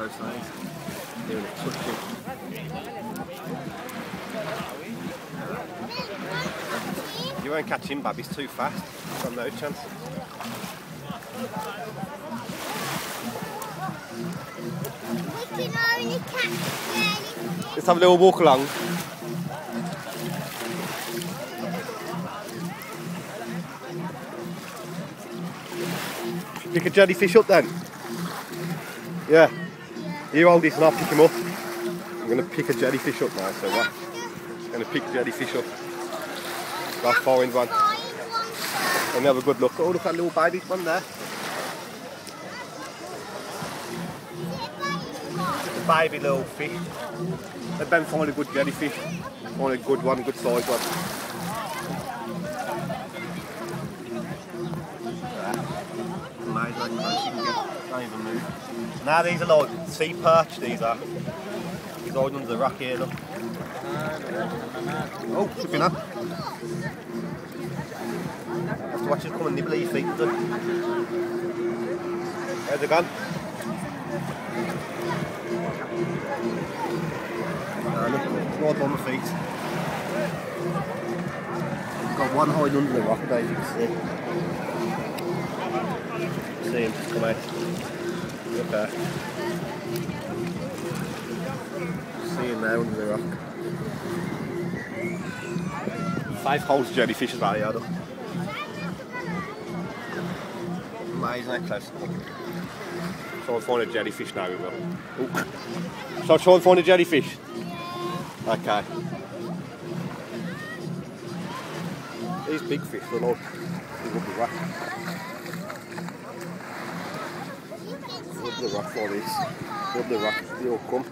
those things. Doing it touching. You won't catch him, Bab, he's too fast. Got no chance. We can only catch jellyfish. Let's have a little walk along. Pick a jellyfish up then. Yeah. You hold this and I'll pick him up. I'm going to pick a jellyfish up now, so what? I'm going to pick jellyfish up. I'll find one. And have a good look. Oh, look at that little baby one there. The baby little fish. Let them find a good jellyfish. Find a good one, good size one. Amazing how close you can get. Don't even move. Now these are like sea perch, these are. He's hiding under the rock here, look. Oh, flipping up. Have to watch it come and nibble at your feet. Where's they gone? Look, it's right on my feet. I've got one hiding under the rock there, as you can see. See him just come out. Look there. See him there under the rock. 5 holes of jellyfish as well, yeah, look. Amazing how close. Try and find a jellyfish now, we will. Ooh. Shall I try and find a jellyfish? Okay. These big fish, they're like, they're up the rock. Up the rock for this. Up the rock, they all come.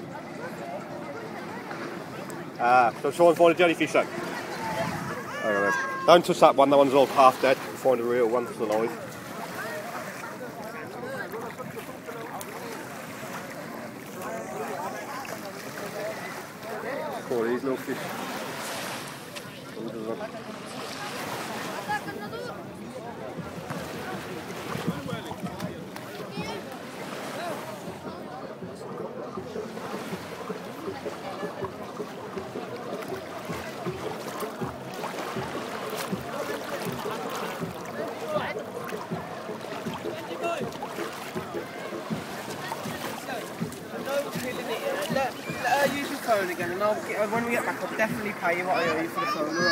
So try and find a jellyfish then. Right. Don't touch that one, that one's all half dead. Find a real one that's alive. Oh, these little fish. Let her use your phone again, and when we get back, I'll definitely pay you what I owe you for the phone.